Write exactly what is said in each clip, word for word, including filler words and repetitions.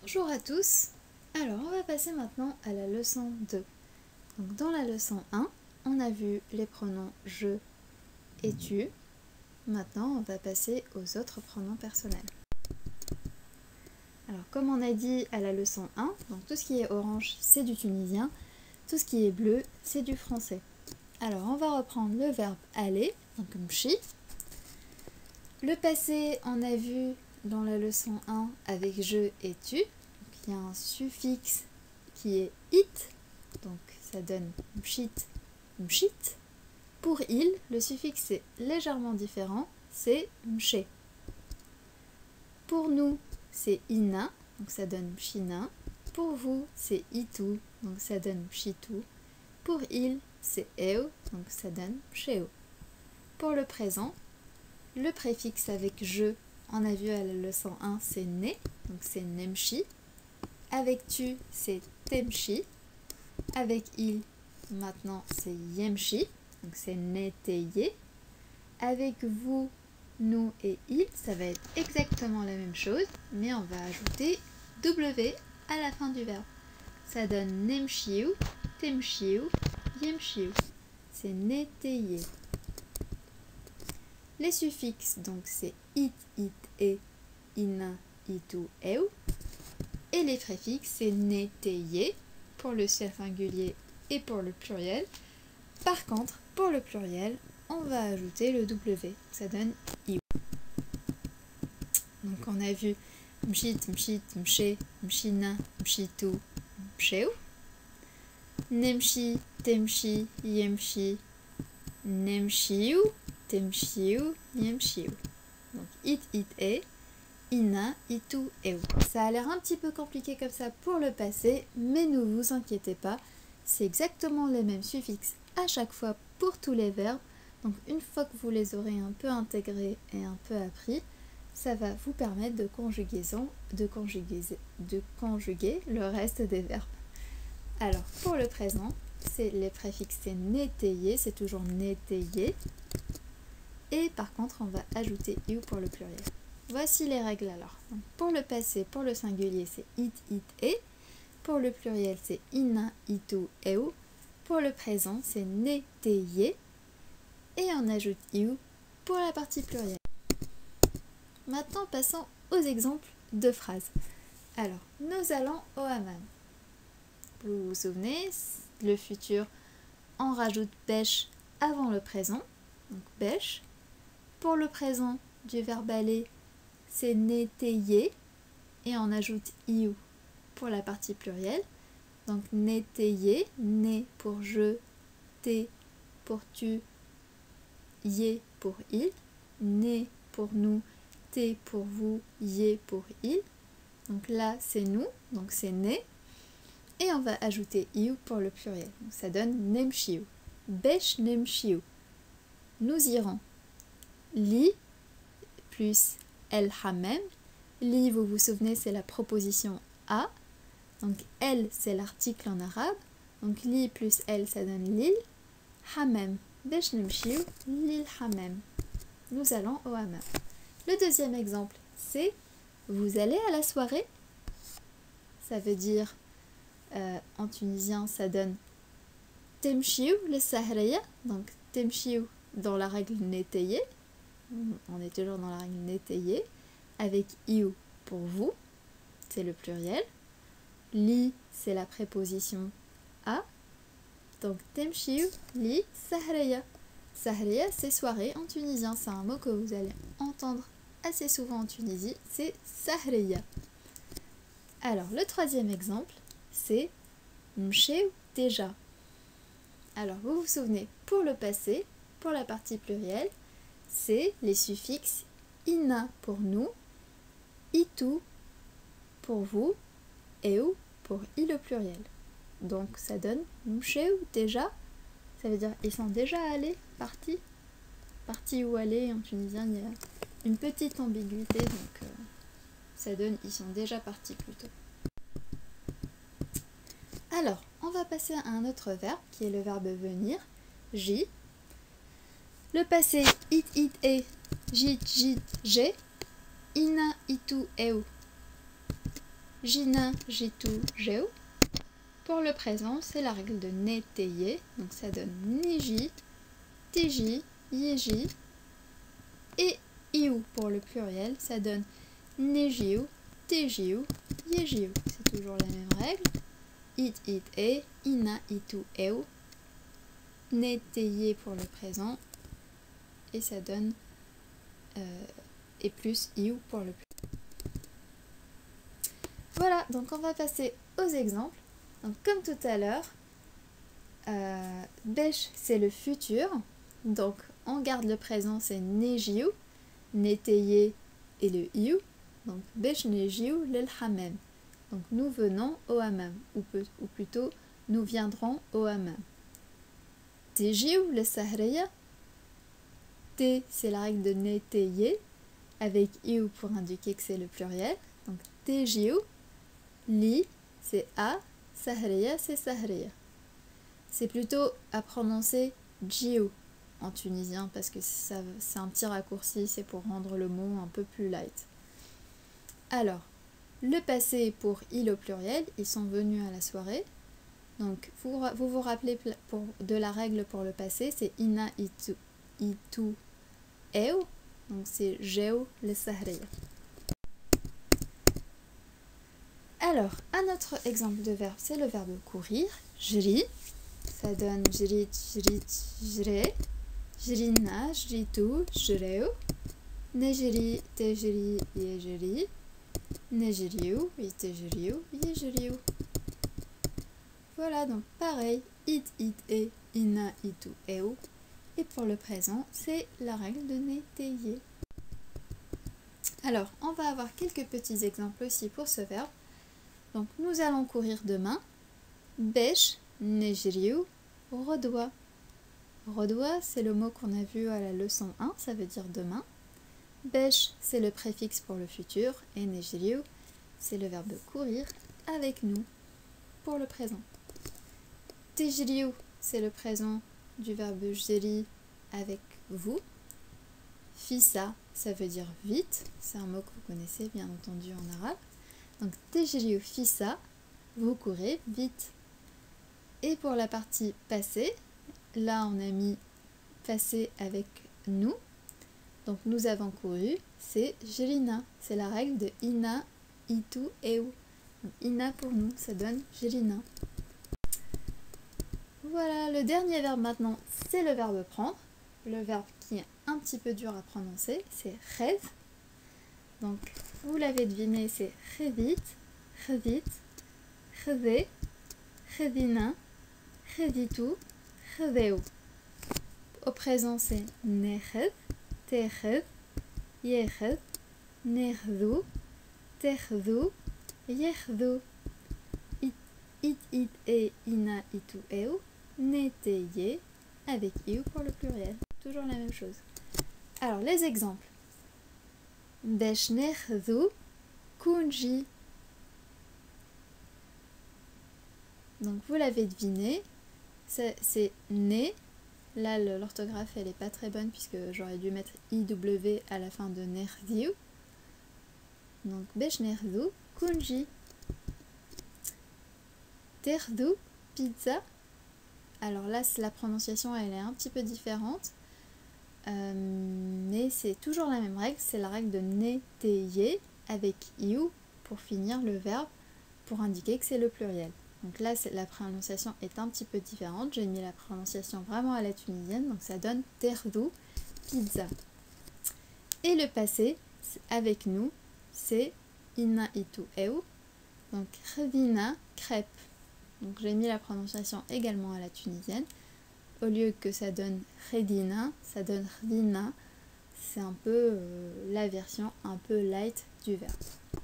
Bonjour à tous. Alors on va passer maintenant à la leçon deux. Donc dans la leçon un, on a vu les pronoms je et tu. Maintenant on va passer aux autres pronoms personnels. Alors comme on a dit à la leçon un, donc tout ce qui est orange c'est du tunisien, tout ce qui est bleu c'est du français. Alors on va reprendre le verbe aller, donc mchi. Le passé on a vu dans la leçon un avec je et tu. Donc, il y a un suffixe qui est it, donc ça donne mchit, mchit. Pour il, le suffixe est légèrement différent, c'est mché. Pour nous, c'est ina, donc ça donne mchina. Pour vous, c'est itu, donc ça donne mchitu. Pour il, c'est eu, donc ça donne mcheo. Pour le présent, le préfixe avec je, on a vu à la leçon un, c'est né, donc c'est nemchi. Avec tu, c'est temchi. Avec il, maintenant, c'est yemchi, donc c'est neteye. Avec vous, nous et il, ça va être exactement la même chose, mais on va ajouter W à la fin du verbe. Ça donne nemchiu, temchiu, yemchiu. C'est neteye. Les suffixes, donc c'est it, it, e, ina, itu, eu. Et les préfixes, c'est neteye pour le singulier et pour le pluriel. Par contre, pour le pluriel, on va ajouter le W. Ça donne iu. Donc on a vu mchit, mchit, mché, mchina, mchitu, mcheu. Nemchi, temchi, yemchi, nemchiu, temchiu, yemchiu. Donc it, it, e, ina, itu, eu. Ça a l'air un petit peu compliqué comme ça pour le passé, mais ne vous inquiétez pas, c'est exactement les mêmes suffixes à chaque fois pour tous les verbes. Donc une fois que vous les aurez un peu intégrés et un peu appris, ça va vous permettre de conjugaison, de conjuguer, de conjuguer le reste des verbes. Alors pour le présent, c'est les préfixes, c'est neteye, c'est toujours neteye. Et par contre, on va ajouter iu pour le pluriel. Voici les règles alors. Donc, pour le passé, pour le singulier, c'est it, it, e. Pour le pluriel, c'est ina, itu, eu. Pour le présent, c'est neteye. Et on ajoute iu pour la partie plurielle. Maintenant, passons aux exemples de phrases. Alors, nous allons au hammam. Vous vous souvenez, le futur, on rajoute besh avant le présent. Donc, besh. Pour le présent du verbe aller, c'est neteye. Et on ajoute iu pour la partie plurielle. Donc, neteye, né pour je, te pour tu, ye pour il, né pour nous, te pour vous, ye pour il. Donc là, c'est nous, donc c'est né. Et on va ajouter iu pour le pluriel. Donc ça donne nemchiu. Besh nemchiu. Nous irons. Li plus el hamem. Li, vous vous souvenez, c'est la proposition a. Donc el, c'est l'article en arabe. Donc li plus el, ça donne l'il. Hamem. Besh nemchiu, l'il hamem. Nous allons au hammam. Le deuxième exemple, c'est vous allez à la soirée. Ça veut dire, euh, en tunisien, ça donne temchiu le sahreya. Donc temchiu dans la règle neteye. On est toujours dans la règle neteye. Avec iu pour vous, c'est le pluriel. Li, c'est la préposition a. Donc temchiu li sahreya. Sahreya, c'est soirée en tunisien. C'est un mot que vous allez entendre assez souvent en Tunisie. C'est sahreya. Alors, le troisième exemple, c'est mcheu déjà. Alors, vous vous souvenez, pour le passé, pour la partie plurielle, c'est les suffixes ina pour nous, itu pour vous, eu pour i le pluriel. Donc, ça donne mcheu déjà. Ça veut dire ils sont déjà allés, partis. Partis ou allés, en tunisien, il y a une petite ambiguïté, donc euh, ça donne ils sont déjà partis plutôt. Alors, on va passer à un autre verbe qui est le verbe venir, j. Le passé, it, it, e, jit, jit, j'ai, ina, itu, eu. Jina, jitu, jeu. Pour le présent, c'est la règle de ne-te-ye. Donc ça donne neji, teji, yeji. Et iu pour le pluriel, ça donne nejiu, tejiu, yejiu. C'est toujours la même règle. It, it, e, ina, itu, eu. Ne-te-ye pour le présent. Et ça donne euh, et plus iu pour le pluriel. Voilà, donc on va passer aux exemples. Donc comme tout à l'heure, euh, besh c'est le futur, donc on garde le présent, c'est nejiu, neteye et le iu, donc besh nejiu lel hamem. Donc nous venons au hammam, ou, peu, ou plutôt nous viendrons au hammam. Tejiu le sahreya, te c'est la règle de neteye, avec iu pour indiquer que c'est le pluriel, donc tejiu, li c'est a, sahreya c'est sahreya. C'est plutôt à prononcer jiu en tunisien parce que c'est un petit raccourci, c'est pour rendre le mot un peu plus light. Alors, le passé pour il au pluriel, ils sont venus à la soirée. Donc, vous vous, vous rappelez pour, de la règle pour le passé, c'est ina, itu, itu, eu. Donc, c'est jeu, le sahreya. Alors, un autre exemple de verbe, c'est le verbe courir. Jri, ça donne jrit, jrit, jre. Jrina, jritu, jreu. Nejri, tejri, yejri. Nejriu, itejriu, yejriu. Voilà, donc pareil, it, it, e, ina, itu, eu. Et pour le présent, c'est la règle de neteye. Alors, on va avoir quelques petits exemples aussi pour ce verbe. Donc, nous allons courir demain. Besh, nejriu, rodois. Rodois, c'est le mot qu'on a vu à la leçon un, ça veut dire demain. Besh, c'est le préfixe pour le futur. Et nejriu, c'est le verbe courir avec nous pour le présent. Tejriu, c'est le présent du verbe jri avec vous. Fissa, ça veut dire vite. C'est un mot que vous connaissez bien entendu en arabe. Donc, tejriu fissa, vous courez vite. Et pour la partie passé, là on a mis passé avec nous. Donc, nous avons couru, c'est jrina. C'est la règle de ina, itu, eu. Donc, ina pour nous, ça donne jrina. Voilà, le dernier verbe maintenant, c'est le verbe prendre. Le verbe qui est un petit peu dur à prononcer, c'est rêve. Donc, vous l'avez deviné, c'est revit, revit, reve, revina, revitu, reveu. Au présent, c'est nerev, terev, yerev, nerdu, terdu, yerdu. It, it, it, e, ina, itu, eu, neteye, avec iu pour le pluriel. Toujours la même chose. Alors, les exemples. Besh nerdu, kunji. Donc, vous l'avez deviné, c'est né. Là, l'orthographe, elle n'est pas très bonne puisque j'aurais dû mettre I W à la fin de nerdiu. Donc, besh nerdu, kunji. Terdu, pizza. Alors là, la prononciation, elle est un petit peu différente. Euh, mais c'est toujours la même règle, c'est la règle de neteye avec iu pour finir le verbe pour indiquer que c'est le pluriel. Donc là, la prononciation est un petit peu différente. J'ai mis la prononciation vraiment à la tunisienne, donc ça donne terdu, pizza. Et le passé, avec nous, c'est ina, itu, eu. Donc revina, crêpe. Donc j'ai mis la prononciation également à la tunisienne. Au lieu que ça donne redina, ça donne rvina. C'est un peu euh, la version un peu light du verbe.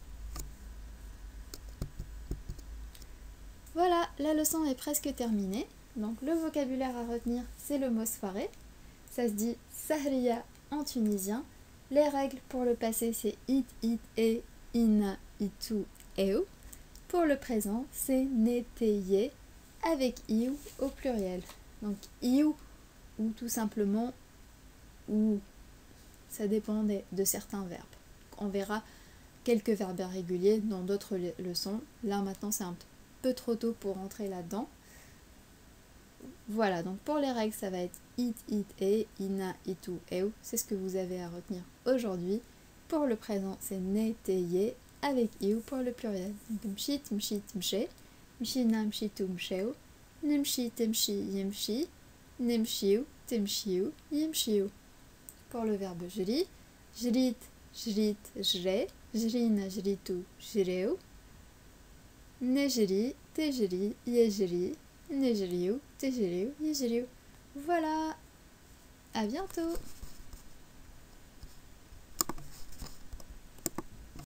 Voilà, la leçon est presque terminée. Donc le vocabulaire à retenir, c'est le mot soirée. Ça se dit sahriya en tunisien. Les règles pour le passé, c'est it, it, e, ina, itu, eu. Pour le présent, c'est neteye avec iu au pluriel. Donc iu ou tout simplement ou, ça dépend de, de certains verbes. On verra quelques verbes irréguliers dans d'autres leçons. Là maintenant c'est un peu trop tôt pour rentrer là-dedans. Voilà, donc pour les règles, ça va être it, it, e, ina, itu, eu. C'est ce que vous avez à retenir aujourd'hui. Pour le présent, c'est ne, te, ye, avec iu pour le pluriel. Donc mshit, mshit, mshe, mshina, mshitu, msheu, nemshi, temshi, yemshi, nemshiu, temshiu, yemshiu. Pour le verbe jri, jrit, jrit, jre, jrina, jritu, jreu, nejri, tejri, yejri, nejriu, tejriu, yejriu. Voilà, à bientôt!